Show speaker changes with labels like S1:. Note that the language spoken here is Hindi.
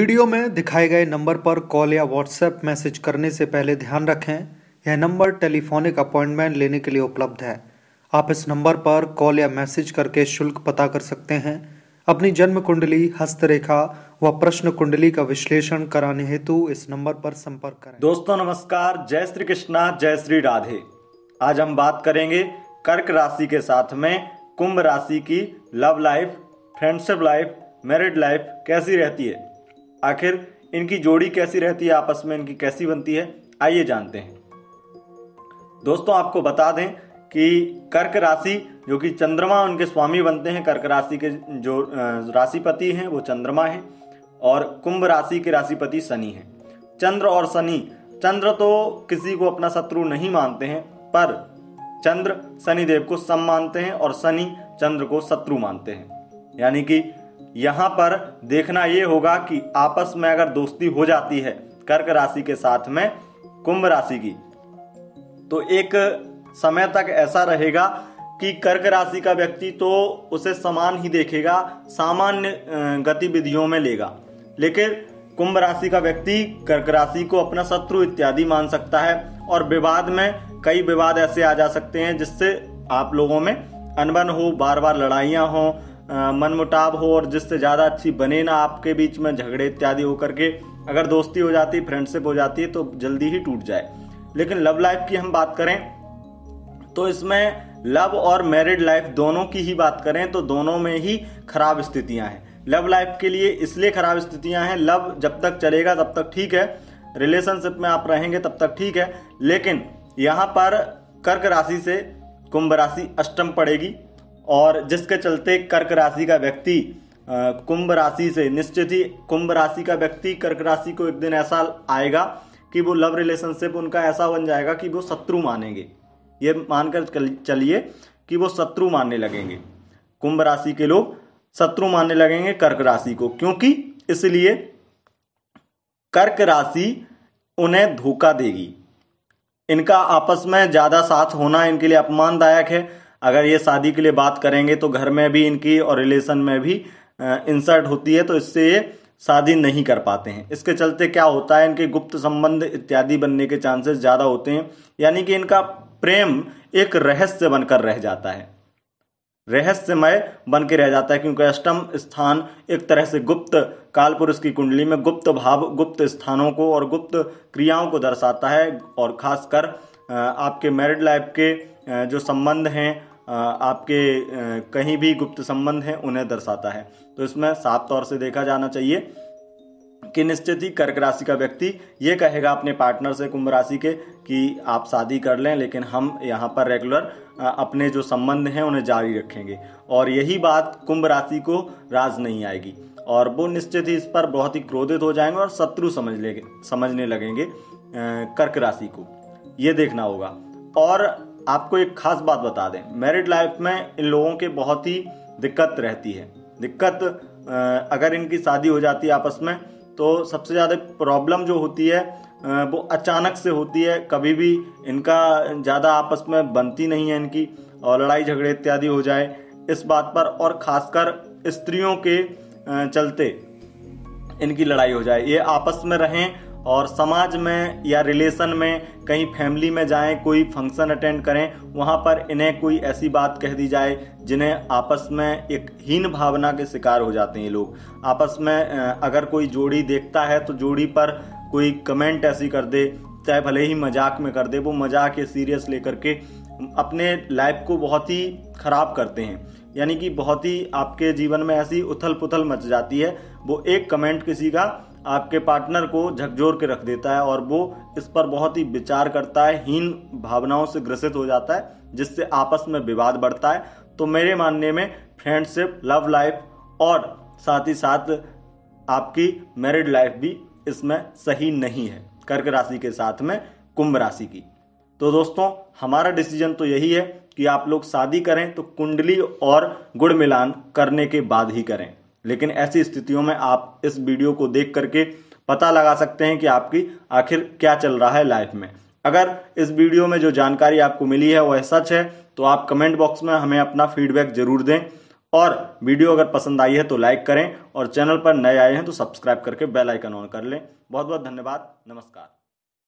S1: वीडियो में दिखाए गए नंबर पर कॉल या व्हाट्सएप मैसेज करने से पहले ध्यान रखें, यह नंबर टेलीफोनिक अपॉइंटमेंट लेने के लिए उपलब्ध है। आप इस नंबर पर कॉल या मैसेज करके शुल्क पता कर सकते हैं। अपनी जन्म कुंडली, हस्तरेखा व प्रश्न कुंडली का विश्लेषण कराने हेतु इस नंबर पर संपर्क करें।
S2: दोस्तों नमस्कार, जय श्री कृष्णा, जय श्री राधे। आज हम बात करेंगे कर्क राशि के साथ में कुंभ राशि की love life, friendship life, married life कैसी रहती है, आखिर इनकी जोड़ी कैसी रहती है, आपस में इनकी कैसी बनती है, आइए जानते हैं। दोस्तों आपको बता दें कि कर्क राशि जो कि चंद्रमा उनके स्वामी बनते हैं, कर्क राशि के जो राशिपति हैं वो चंद्रमा हैं और कुंभ राशि के राशिपति शनि हैं। चंद्र और शनि, चंद्र तो किसी को अपना शत्रु नहीं मानते हैं, पर चंद्र शनिदेव को सम मानते हैं और शनि चंद्र को शत्रु मानते हैं। यानी कि यहाँ पर देखना ये होगा कि आपस में अगर दोस्ती हो जाती है कर्क राशि के साथ में कुंभ राशि की, तो एक समय तक ऐसा रहेगा कि कर्क राशि का व्यक्ति तो उसे समान ही देखेगा, सामान्य गतिविधियों में लेगा, लेकिन कुंभ राशि का व्यक्ति कर्क राशि को अपना शत्रु इत्यादि मान सकता है और विवाद में कई विवाद ऐसे आ जा सकते हैं जिससे आप लोगों में अनबन हो, बार बार लड़ाइयां हो, मनमुटाव हो और जिससे ज्यादा अच्छी बने ना आपके बीच में झगड़े इत्यादि होकर के अगर दोस्ती हो जाती है, फ्रेंडशिप हो जाती है तो जल्दी ही टूट जाए। लेकिन लव लाइफ की हम बात करें तो इसमें लव और मैरिड लाइफ दोनों की ही बात करें तो दोनों में ही खराब स्थितियां हैं। लव लाइफ के लिए इसलिए खराब स्थितियां हैं, लव जब तक चलेगा तब तक ठीक है, रिलेशनशिप में आप रहेंगे तब तक ठीक है, लेकिन यहाँ पर कर्क राशि से कुंभ राशि अष्टम पड़ेगी और जिसके चलते कर्क राशि का व्यक्ति कुंभ राशि से निश्चित ही कुंभ राशि का व्यक्ति कर्क राशि को एक दिन ऐसा आएगा कि वो लव रिलेशनशिप उनका ऐसा बन जाएगा कि वो शत्रु मानेंगे। ये मानकर चलिए कि वो शत्रु मानने लगेंगे, कुंभ राशि के लोग शत्रु मानने लगेंगे कर्क राशि को, क्योंकि इसलिए कर्क राशि उन्हें धोखा देगी। इनका आपस में ज्यादा साथ होना इनके लिए अपमानदायक है। अगर ये शादी के लिए बात करेंगे तो घर में भी इनकी और रिलेशन में भी इंसर्ट होती है, तो इससे ये शादी नहीं कर पाते हैं। इसके चलते क्या होता है, इनके गुप्त संबंध इत्यादि बनने के चांसेस ज्यादा होते हैं, यानी कि इनका प्रेम एक रहस्य बनकर रह जाता है, रहस्यमय बन के रह जाता है, क्योंकि अष्टम स्थान एक तरह से गुप्त कालपुरुष की कुंडली में गुप्त भाव, गुप्त स्थानों को और गुप्त क्रियाओं को दर्शाता है और खासकर आपके मैरिड लाइफ के जो संबंध हैं, आपके कहीं भी गुप्त संबंध हैं उन्हें दर्शाता है। तो इसमें साफ तौर से देखा जाना चाहिए कि निश्चित ही कर्क राशि का व्यक्ति ये कहेगा अपने पार्टनर से कुंभ राशि के कि आप शादी कर लें, लेकिन हम यहाँ पर रेगुलर अपने जो संबंध हैं उन्हें जारी रखेंगे, और यही बात कुंभ राशि को राज नहीं आएगी और वो निश्चित ही इस पर बहुत ही क्रोधित हो जाएंगे और शत्रु समझने लगेंगे कर्क राशि को। ये देखना होगा। और आपको एक खास बात बता दें, मैरिड लाइफ में इन लोगों के बहुत ही दिक्कत रहती है। दिक्कत अगर इनकी शादी हो जाती है आपस में तो सबसे ज़्यादा प्रॉब्लम जो होती है वो अचानक से होती है, कभी भी इनका ज़्यादा आपस में बनती नहीं है इनकी, और लड़ाई झगड़े इत्यादि हो जाए इस बात पर, और ख़ासकर स्त्रियों के चलते इनकी लड़ाई हो जाए। ये आपस में रहें और समाज में या रिलेशन में कहीं फैमिली में जाएं, कोई फंक्शन अटेंड करें, वहां पर इन्हें कोई ऐसी बात कह दी जाए जिन्हें आपस में एक हीन भावना के शिकार हो जाते हैं ये लोग। आपस में अगर कोई जोड़ी देखता है तो जोड़ी पर कोई कमेंट ऐसी कर दे, चाहे भले ही मजाक में कर दे, वो मजाक या सीरियस लेकर के अपने लाइफ को बहुत ही खराब करते हैं। यानी कि बहुत ही आपके जीवन में ऐसी उथल पुथल मच जाती है, वो एक कमेंट किसी का आपके पार्टनर को झकझोर के रख देता है और वो इस पर बहुत ही विचार करता है, हीन भावनाओं से ग्रसित हो जाता है, जिससे आपस में विवाद बढ़ता है। तो मेरे मानने में फ्रेंडशिप, लव लाइफ और साथ ही साथ आपकी मैरिड लाइफ भी इसमें सही नहीं है कर्क राशि के साथ में कुंभ राशि की। तो दोस्तों हमारा डिसीजन तो यही है कि आप लोग शादी करें तो कुंडली और गुड़ मिलान करने के बाद ही करें, लेकिन ऐसी स्थितियों में आप इस वीडियो को देख करके पता लगा सकते हैं कि आपकी आखिर क्या चल रहा है लाइफ में। अगर इस वीडियो में जो जानकारी आपको मिली है वह सच है तो आप कमेंट बॉक्स में हमें अपना फीडबैक जरूर दें और वीडियो अगर पसंद आई है तो लाइक करें और चैनल पर नए आए हैं तो सब्सक्राइब करके बेल आइकन ऑन कर लें। बहुत बहुत धन्यवाद। नमस्कार।